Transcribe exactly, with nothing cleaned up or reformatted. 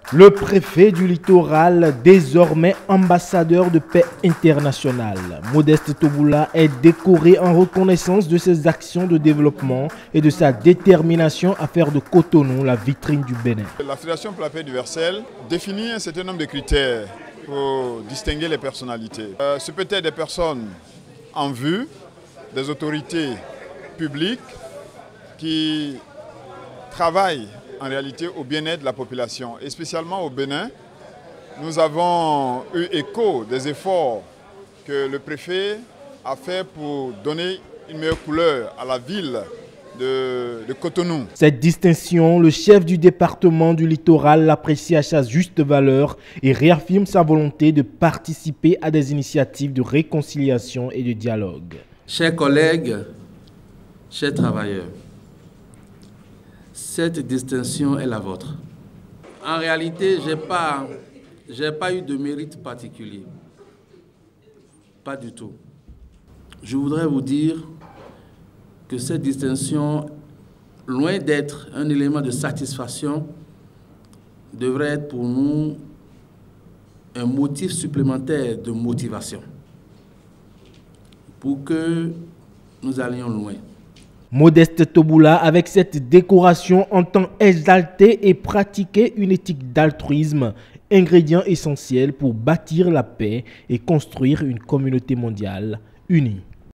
Le préfet du littoral, désormais ambassadeur de paix internationale, Modeste Toboula, est décoré en reconnaissance de ses actions de développement et de sa détermination à faire de Cotonou la vitrine du Bénin. La Fédération pour la paix universelle définit un certain nombre de critères pour distinguer les personnalités. Euh, ce peut être des personnes en vue, des autorités publiques qui travaillent en réalité au bien-être de la population. Et spécialement au Bénin, nous avons eu écho des efforts que le préfet a fait pour donner une meilleure couleur à la ville de, de Cotonou. Cette distinction, le chef du département du littoral l'apprécie à sa juste valeur et réaffirme sa volonté de participer à des initiatives de réconciliation et de dialogue. Chers collègues, chers travailleurs, cette distinction est la vôtre. En réalité, je n'ai pas, j'ai pas eu de mérite particulier. Pas du tout. Je voudrais vous dire que cette distinction, loin d'être un élément de satisfaction, devrait être pour nous un motif supplémentaire de motivation pour que nous allions loin. Modeste Toboula, avec cette décoration, entend exalter et pratiquer une éthique d'altruisme, ingrédient essentiel pour bâtir la paix et construire une communauté mondiale unie.